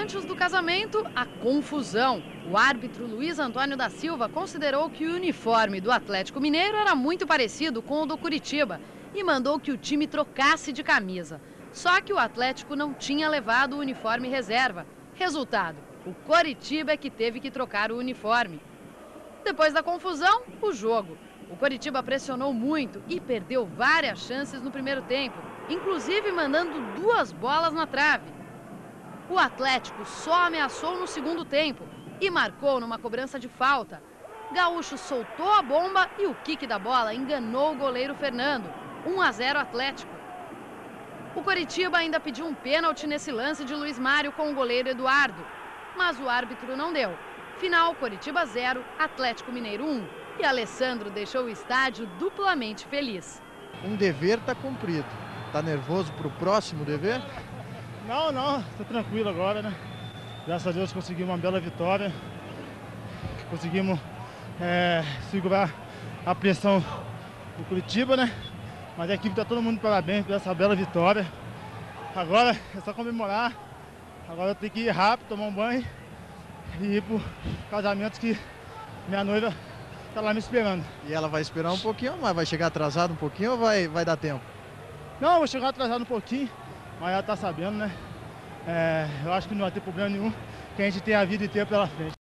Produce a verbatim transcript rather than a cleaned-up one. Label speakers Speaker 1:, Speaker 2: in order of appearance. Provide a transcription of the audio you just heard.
Speaker 1: antes do casamento, a confusão. O árbitro Luiz Antônio da Silva considerou que o uniforme do Atlético Mineiro era muito parecido com o do Curitiba e mandou que o time trocasse de camisa. Só que o Atlético não tinha levado o uniforme reserva. Resultado, o Coritiba é que teve que trocar o uniforme. Depois da confusão, o jogo. O Coritiba pressionou muito e perdeu várias chances no primeiro tempo, inclusive mandando duas bolas na trave. O Atlético só ameaçou no segundo tempo e marcou numa cobrança de falta. Gaúcho soltou a bomba e o quique da bola enganou o goleiro Fernando. um a zero Atlético. O Coritiba ainda pediu um pênalti nesse lance de Luiz Mário com o goleiro Eduardo, mas o árbitro não deu. Final, Coritiba zero, Atlético Mineiro um. E Alessandro deixou o estádio duplamente feliz.
Speaker 2: Um dever está cumprido. Está nervoso para o próximo dever?
Speaker 3: Não, não, tô tranquilo agora, né? Graças a Deus conseguimos uma bela vitória. Conseguimos é, segurar a pressão do Curitiba, né? Mas a equipe tá todo mundo de parabéns por essa bela vitória. Agora é só comemorar. Agora eu tenho que ir rápido, tomar um banho e ir pro casamento que minha noiva tá lá me esperando.
Speaker 2: E ela vai esperar um pouquinho, mas vai chegar atrasado um pouquinho ou vai, vai dar tempo?
Speaker 3: Não, vou chegar atrasado um pouquinho. Mas ela tá sabendo, né? É, eu acho que não vai ter problema nenhum, que a gente tem a vida inteira pela frente.